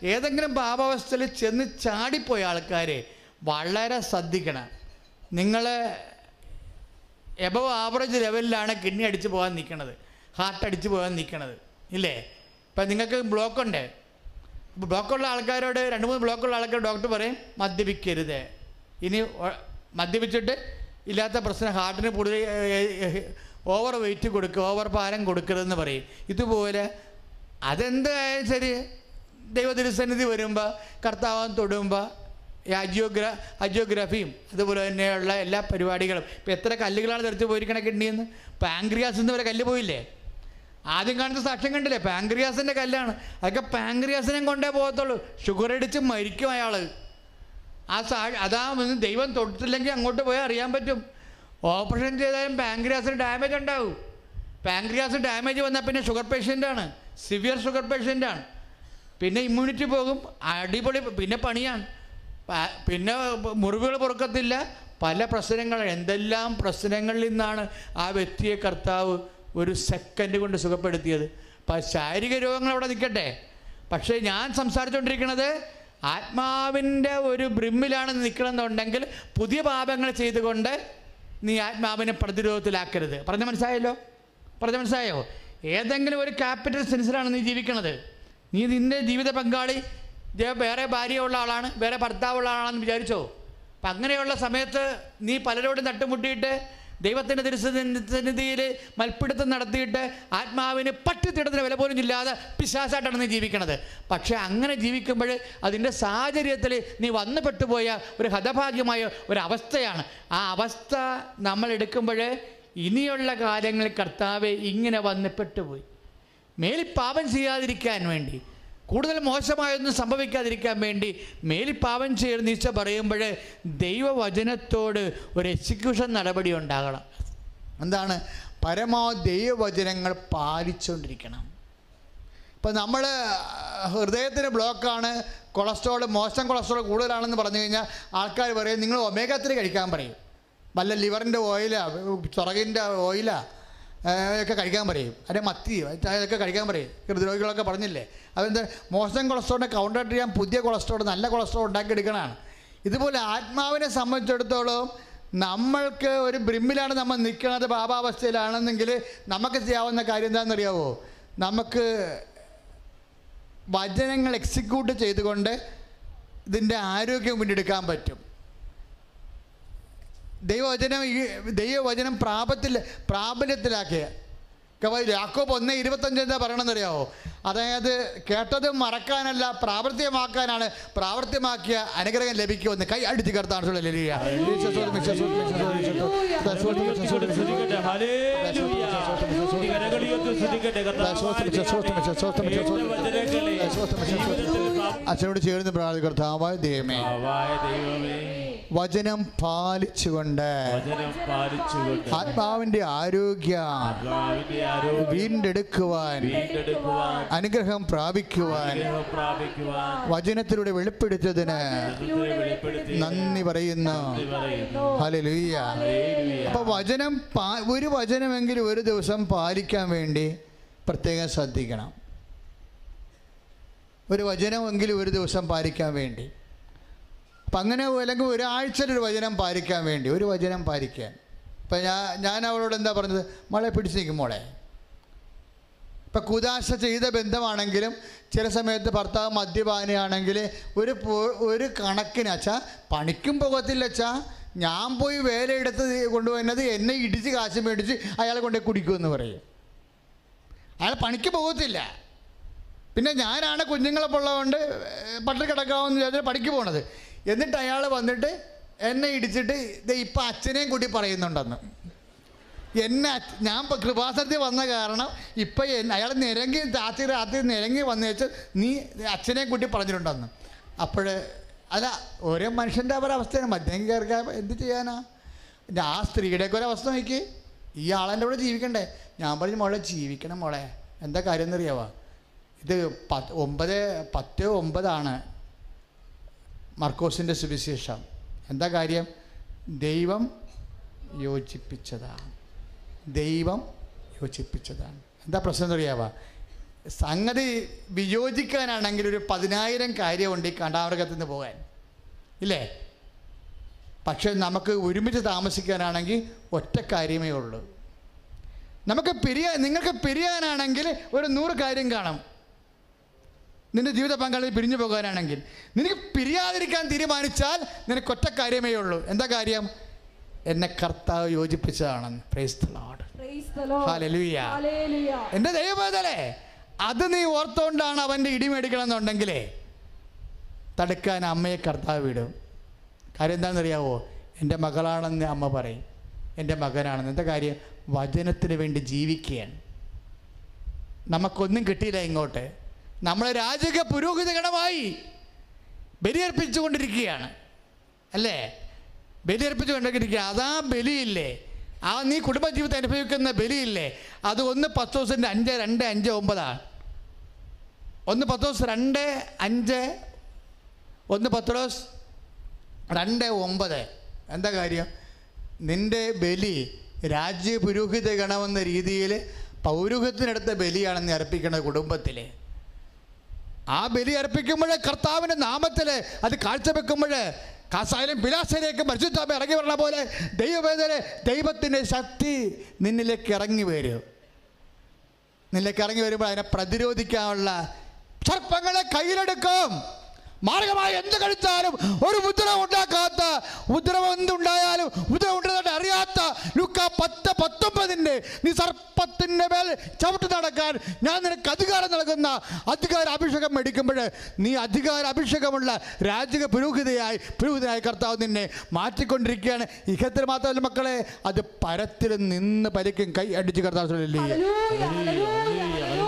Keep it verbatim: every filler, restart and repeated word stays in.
ഏതെങ്കിലും പാപാവസ്ഥയിൽ ചെന്ന് ചാടിപ്പോയ ആൾക്കാർ വളരെ ശ്രദ്ധിക്കണം. നിങ്ങൾ എബവ് ആവറേജ് ലെവലിലാണ് കിഡ്നി അടിച്ച് പോകാൻ നിൽക്കണത്, ഹാർട്ട് അടിച്ച് പോകാൻ നിൽക്കണത് ഇല്ലേ? ഇപ്പം നിങ്ങൾക്ക് ബ്ലോക്കുണ്ട്. ബ്ലോക്കുള്ള ആൾക്കാരോട്, രണ്ട് മൂന്ന് ബ്ലോക്കുള്ള ആൾക്കാർ ഡോക്ടർ പറയും മദ്യപിക്കരുത്, ഇനി മദ്യപിച്ചിട്ട് ഇല്ലാത്ത പ്രശ്നം, ഹാർട്ടിന് കൂടുതൽ ഓവർ വെയിറ്റ് കൊടുക്കുക, ഓവർ ഭാരം കൊടുക്കരുതെന്ന് പറയും. ഇതുപോലെ അതെന്തായാലും ശരി, ദൈവ തിരുസന്നിധി വരുമ്പോൾ കർത്താവാൻ തൊടുമ്പോൾ ഈ അജിയോഗ്രാ അജിയോഗ്രാഫിയും അതുപോലെ തന്നെയുള്ള എല്ലാ പരിപാടികളും. ഇപ്പം എത്ര കല്ലുകളാണ് തെറിച്ച് പോയിരിക്കണ കിഡ്നിന്ന്. പാങ്ക്രിയാസ് എന്ന് വരെ കല്ല് പോയില്ലേ? ആദ്യം കാണുന്ന സാക്ഷ്യം കണ്ടില്ലേ? പാങ്ക്രിയാസിൻ്റെ കല്ലാണ്. അതൊക്കെ പാങ്ക്രിയാസിനെ കൊണ്ടേ പോകത്തുള്ളൂ. ഷുഗർ അടിച്ച് മരിക്കും അയാൾ. ആ സാ അതാ ദൈവം തൊട്ടില്ലെങ്കിൽ അങ്ങോട്ട് പോയാൽ അറിയാൻ പറ്റും. ഓപ്പറേഷൻ ചെയ്താലും പാങ്ക്രിയാസിന് ഡാമേജ് ഉണ്ടാവും. പാങ്ക്രിയാസ് ഡാമേജ് വന്നാൽ പിന്നെ ഷുഗർ പേഷ്യൻ്റാണ്, സിവിയർ ഷുഗർ പേഷ്യൻ്റാണ്. പിന്നെ ഇമ്മ്യൂണിറ്റി പോകും, അടിപൊളി, പിന്നെ പണിയാണ്, പിന്നെ മുറിവുകൾ പൊറുക്കത്തില്ല, പല പ്രശ്നങ്ങൾ. എന്തെല്ലാം പ്രശ്നങ്ങളിൽ നിന്നാണ് ആ വ്യക്തിയെ കർത്താവ് ഒരു സെക്കൻഡ് കൊണ്ട് സുഖപ്പെടുത്തിയത്. അപ്പം ശാരീരിക രോഗങ്ങൾ അവിടെ നിൽക്കട്ടെ, പക്ഷേ ഞാൻ സംസാരിച്ചുകൊണ്ടിരിക്കുന്നത് ആത്മാവിൻ്റെ ഒരു ബ്രിമ്മിലാണ് നിൽക്കണമെന്നുണ്ടെങ്കിൽ പുതിയ പാപങ്ങൾ ചെയ്തുകൊണ്ട് നീ ആത്മാവിനെ പ്രതിരോധത്തിലാക്കരുത്. പറഞ്ഞ മനസ്സായല്ലോ? പറഞ്ഞ മനസ്സായോ? ഏതെങ്കിലും ഒരു ക്യാപിറ്റൽ സെൻസിലാണ് നീ ജീവിക്കണത്. നീ നിൻ്റെ ജീവിത പങ്കാളി വേറെ ഭാര്യയുള്ള ആളാണ്, വേറെ ഭർത്താവുള്ള ആളാണെന്ന് വിചാരിച്ചോ? അപ്പം അങ്ങനെയുള്ള സമയത്ത് നീ പലരോടും തട്ടുമുട്ടിയിട്ട് ദൈവത്തിൻ്റെ തിരുസന്നിധിയിൽ മൽപ്പിടുത്തം നടത്തിയിട്ട് ആത്മാവിന് പട്ടിത്തിടത്തിന് വില പോലും ഇല്ലാതെ പിശാചായിട്ടാണ് നീ ജീവിക്കണത്. പക്ഷേ അങ്ങനെ ജീവിക്കുമ്പോൾ അതിൻ്റെ സാഹചര്യത്തിൽ നീ വന്നു പെട്ടുപോയ ഒരു ഹതഭാഗ്യമായ ഒരവസ്ഥയാണ്. ആ അവസ്ഥ നമ്മൾ എടുക്കുമ്പോൾ ഇനിയുള്ള കാര്യങ്ങളിൽ കർത്താവെ ഇങ്ങനെ വന്ന് പെട്ടുപോയി, മേലിൽ പാപം ചെയ്യാതിരിക്കാൻ വേണ്ടി, കൂടുതൽ മോശമായൊന്നും സംഭവിക്കാതിരിക്കാൻ വേണ്ടി മേലിൽ പാപം ചെയ്യുന്ന ഈശോ പറയുമ്പോൾ ദൈവവചനത്തോട് ഒരു എക്സിക്യൂഷൻ നടപടി ഉണ്ടാകണം. എന്താണ്? പരമാവധി ദൈവവചനങ്ങൾ പാലിച്ചുകൊണ്ടിരിക്കണം. ഇപ്പം നമ്മൾ ഹൃദയത്തിന് ബ്ലോക്കാണ്, കൊളസ്ട്രോൾ, മോശം കൊളസ്ട്രോൾ കൂടുതലാണെന്ന് പറഞ്ഞു കഴിഞ്ഞാൽ ആൾക്കാർ പറയും നിങ്ങൾ ഒമേഗ ത്രീ കഴിക്കാൻ പറയും, വല്ല ലിവറിൻ്റെ ഓയിലാ, ചൊറകിൻ്റെ ഓയിലാ ഒക്കെ കഴിക്കാൻ പറയും, അല്ലെ മത്തി അതൊക്കെ കഴിക്കാൻ പറയും. ഹൃദ്രോഗികളൊക്കെ പറഞ്ഞില്ലേ? അതെന്താ? മോശം കൊളസ്ട്രോളിനെ കൗണ്ടർ ചെയ്യാൻ പുതിയ കൊളസ്ട്രോൾ, നല്ല കൊളസ്ട്രോൾ ഉണ്ടാക്കിയെടുക്കണതാണ്. ഇതുപോലെ ആത്മാവിനെ സംബന്ധിച്ചിടത്തോളം നമ്മൾക്ക് ഒരു ബ്രിമ്മിലാണ് നമ്മൾ നിൽക്കുന്നത്, പാപാവസ്ഥയിലാണെന്നെങ്കിൽ നമുക്ക് ചെയ്യാവുന്ന കാര്യം എന്താണെന്നറിയാവോ? നമുക്ക് വചനങ്ങൾ എക്സിക്യൂട്ട് ചെയ്തുകൊണ്ട് ഇതിൻ്റെ ആരോഗ്യം വീണ്ടെടുക്കാൻ പറ്റും. ദൈവവചനം ഈ ദൈവവചനം പ്രാപത്തിൽ പ്രാബല്യത്തിലാക്കിയ യാക്കോബ് ഒന്ന് ഇരുപത്തഞ്ച് എന്താ പറയണമെന്നറിയാവോ? അതായത് കേട്ടത് മറക്കാനല്ല പ്രാവർത്തികമാക്കാനാണ്, പ്രാവർത്തികമാക്കിയ അനുഗ്രഹം ലഭിക്കുമെന്ന്. കൈ അടിച്ച് കർത്താൻ അച്ഛനോട് ചേർന്ന് പ്രാർത്ഥിക്കുക. കർത്താവായ ദൈവമേ, വചനം പാലിച്ചുകൊണ്ട് ആത്മാവിന്റെ ആരോഗ്യം വീണ്ടെടുക്കുവാൻ, അനുഗ്രഹം പ്രാപിക്കുവാൻ വചനത്തിലൂടെ വെളിപ്പെടുത്തിയതിന് നന്ദി പറയുന്നു. ഹല്ലേലൂയ. അപ്പൊ വചനം, ഒരു വചനമെങ്കിലും ഒരു ദിവസം പാലിക്കാൻ വേണ്ടി പ്രത്യേകം ശ്രദ്ധിക്കണം. ഒരു വചനമെങ്കിലും ഒരു ദിവസം പാലിക്കാൻ വേണ്ടി, അപ്പം അങ്ങനെ അല്ലെങ്കിൽ ഒരാഴ്ചയിലൊരു വചനം പാലിക്കാൻ വേണ്ടി, ഒരു വചനം പാലിക്കാൻ. ഇപ്പം ഞാൻ ഞാൻ അവളോട് എന്താ പറഞ്ഞത്? മോളെ പിടിച്ച് നിൽക്കും മോളെ. ഇപ്പം കുദാശ ചെയ്ത ബന്ധമാണെങ്കിലും ചില സമയത്ത് ഭർത്താവ് മദ്യപാനിയാണെങ്കിൽ ഒരു ഒരു കണക്കിന് അച്ഛാ പണിക്കും പോകത്തില്ല അച്ഛാ, ഞാൻ പോയി വേലയെടുത്ത് കൊണ്ടുപോകുന്നത് എന്നെ ഇടിച്ച് കാശ് മേടിച്ച് അയാളെ കൊണ്ടുപോയി കുടിക്കുമെന്ന് പറയും. അയാൾ പണിക്ക് പോകത്തില്ല. പിന്നെ ഞാനാണ് കുഞ്ഞുങ്ങളെ ഉള്ളതുകൊണ്ട് പട്ടിണി കിടക്കാമെന്ന് വിചാരിച്ചാൽ പണിക്ക് പോകണത്. എന്നിട്ട് അയാൾ വന്നിട്ട് എന്നെ ഇടിച്ചിട്ട് ഇത് ഇപ്പം അച്ഛനെയും കൂടി പറയുന്നുണ്ടെന്ന്. എന്നെ ഞാൻ കൃപാസനത്തിൽ വന്ന കാരണം ഇപ്പം അയാൾ നിരങ്ങി രാത്രി രാത്രി നിരങ്ങി വന്നു വെച്ച് നീ അച്ഛനെയും കൂട്ടി പറഞ്ഞിട്ടുണ്ടെന്ന്. അപ്പോൾ അല്ല, ഓരോ മനുഷ്യൻ്റെ അവരവസ്ഥയാണ്. മദ്യം കയറിക്കാൻ എന്ത് ചെയ്യാനാ? ആ സ്ത്രീയുടെയൊക്കെ ഒരവസ്ഥ നോക്കി, ഈ ആളെൻ്റെ കൂടെ ജീവിക്കണ്ടേ? ഞാൻ പറഞ്ഞു മോളെ ജീവിക്കണം മോളെ. എന്താ കാര്യം എന്നറിയാവോ? ഇത് പത്ത് ഒമ്പത് പത്ത് ഒമ്പതാണ് മർക്കോസിൻ്റെ സുവിശേഷം. എന്താ കാര്യം? ദൈവം യോജിപ്പിച്ചതാണ്. ദൈവം യോജിപ്പിച്ചതാണ്. എന്താ പ്രശ്നം എന്നറിയാവോ? സംഗതി വിയോജിക്കാനാണെങ്കിൽ ഒരു പതിനായിരം കാര്യമുണ്ട് ഈ കാണ്ടാമൃഗത്തിൽ നിന്ന് പോകാൻ, ഇല്ലേ? പക്ഷെ നമുക്ക് ഒരുമിച്ച് താമസിക്കാനാണെങ്കിൽ ഒറ്റ കാര്യമേ ഉള്ളൂ. നമുക്ക് പിരിയാ നിങ്ങൾക്ക് പിരിയാനാണെങ്കിൽ ഒരു നൂറ് കാര്യം കാണും. നിൻ്റെ ജീവിത പങ്കാളി പിരിഞ്ഞു പോകാനാണെങ്കിൽ, നിനക്ക് പിരിയാതിരിക്കാൻ തീരുമാനിച്ചാൽ നിനക്ക് ഒറ്റ കാര്യമേ ഉള്ളൂ. എന്താ കാര്യം? എന്നെ കർത്താവ് യോജിപ്പിച്ചതാണെന്ന്. Praise the lord, hallelujah. എൻ്റെ ദൈവമേ, അത് നീ ഓർത്തുകൊണ്ടാണ് അവൻ്റെ ഇടി മേടിക്കണം എന്നുണ്ടെങ്കിലേ തടുക്കാൻ അമ്മയെ കർത്താവ് വിടും. കാര്യം എന്താണെന്നറിയാവോ? എൻ്റെ മകളാണെന്ന് അമ്മ പറയും, എൻ്റെ മകനാണെന്ന്. എന്താ കാര്യം? വചനത്തിന് വേണ്ടി ജീവിക്കുകയാണ്. നമുക്കൊന്നും കിട്ടിയില്ല ഇങ്ങോട്ട്. നമ്മളെ രാജകീയ പുരോഹിത ഗണമായി ബലിയർപ്പിച്ചു കൊണ്ടിരിക്കുകയാണ്, അല്ലേ? ബലിയർപ്പിച്ചു കൊണ്ടിരിക്കുക. അതാ ബലിയില്ലേ, ആ നീ കുടുംബജീവിതം അനുഭവിക്കുന്ന ബലിയില്ലേ, അത് ഒന്ന് പത്തോസിൻ്റെ അഞ്ച് രണ്ട് അഞ്ച് ഒമ്പതാണ്. ഒന്ന് പത്തോസ് രണ്ട് അഞ്ച് ഒന്ന് പത്രോസ് രണ്ട് ഒമ്പത്. എന്താ കാര്യം? നിൻ്റെ ബലി രാജ്യ പുരോഹിത ഗണമെന്ന രീതിയിൽ പൗരോഹിത്യത്തിനടുത്ത ബലിയാണ് നീ അർപ്പിക്കുന്നത് കുടുംബത്തിൽ. ആ ബലി അർപ്പിക്കുമ്പോൾ കർത്താവിൻ്റെ നാമത്തിൽ അത് കാഴ്ചവെക്കുമ്പോൾ കാസായാലും പിലാസയിലേക്ക് പരിശുദ്ധാത്മാവ് ഇറങ്ങി വരണ പോലെ ദൈവവേദന ദൈവത്തിൻ്റെ ശക്തി നിന്നിലേക്ക് ഇറങ്ങി വരും. നിന്നിലേക്ക് ഇറങ്ങി വരുമ്പോൾ അതിനെ പ്രതിരോധിക്കാനുള്ള സർപ്പങ്ങളെ കയ്യിലെടുക്കും. മാർഗമായി എന്ത് കഴിച്ചാലും ഒരു ഉപദ്രവം ഉണ്ടാക്കാത്ത, ഉപദ്രവം എന്തുണ്ടായാലും ഉപദ്രവം ഉണ്ടെന്ന് അറിയാത്ത ലൂക്ക പത്ത് പത്തൊമ്പതിൻ്റെ നീ സർപ്പത്തിൻ്റെ മേൽ ചവിട്ടി നടക്കാൻ ഞാൻ നിനക്ക് അധികാരം നൽകുന്ന അധികാര അഭിഷേകം മേടിക്കുമ്പോൾ നീ അധികാര അഭിഷേകമുള്ള രാജകീയ പുരോഹിതയായി പുരോഹിതനായി കർത്താവ് നിന്നെ മാറ്റിക്കൊണ്ടിരിക്കുകയാണ്. ഇഹത്തിൽ മാത്രമല്ല മക്കളെ, അത് പരത്തിൽ നിന്ന് പരിക്കും കൈ അടിച്ച് കർത്താവ്